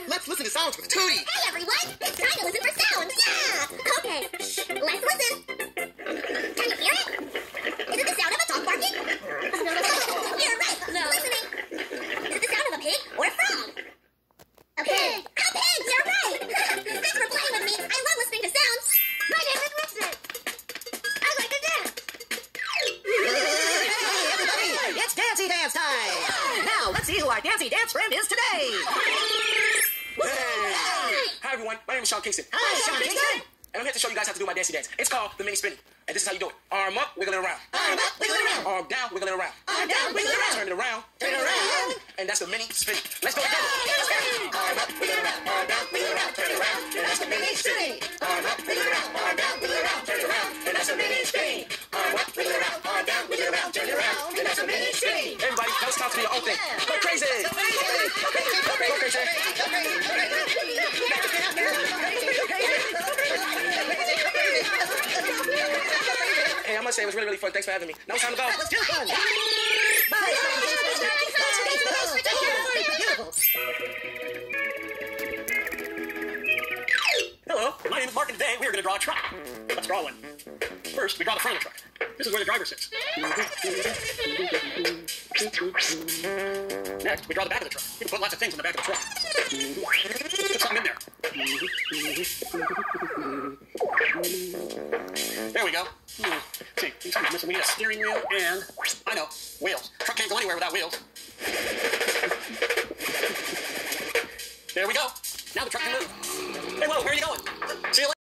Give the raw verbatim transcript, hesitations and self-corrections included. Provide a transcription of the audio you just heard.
let's listen to sounds with Tootie. Hey everyone, it's time to listen for sounds. Yeah. Okay, shh, let's listen. Can you hear it? Is it the sound of a dog barking? You're right. No. Listening. Is it the sound of a pig or a frog? A pig. A pig. You're right. Thanks for playing with me. I love listening to sounds. My name is Winston. I like to dance. Hey everybody, it's Dancy Dance time. Now let's see who our Dancy Dance friend is today. Hey. Hi everyone, my name is Sean Kingston. Hi, Sean Kingston. And I'm here to show you guys how to do my dancey dance. It's called the mini spinny. And this is how you do it. Arm up, wiggle it around. Arm up, wiggle it around. Arm down, wiggle it around. Arm down, wiggle it around. Turn it around. Turn it around. And that's the mini spinny. Let's go together. Arm up, wiggle it around. Arm down, wiggle it around. Turn it around. And that's the mini spinny. Arm up, wiggle it around. Arm down, wiggle it around. Turn it around. And that's the mini spinny. Arm up, wiggle it around. Arm down, wiggle it around. Turn it around. And that's the mini spinny. Everybody, now it's time to do your own thing. Go crazy. Go crazy. Go crazy. Go crazy. Go crazy. Go crazy. Go crazy. Hey, I must say it was really, really fun. Thanks for having me. Now it's time to go. That was too fun. Bye. Hello, my name is Mark, and today we are going to draw a truck. Let's draw one. First, we draw the front of the truck. This is where the driver sits. Next, we draw the back of the truck. You can put lots of things in the back of the truck. Put something in there. There we go. Hmm. See, something's missing. We need a steering wheel and, I know, wheels. Truck can't go anywhere without wheels. There we go. Now the truck can move. Hey, whoa, where are you going? See you later.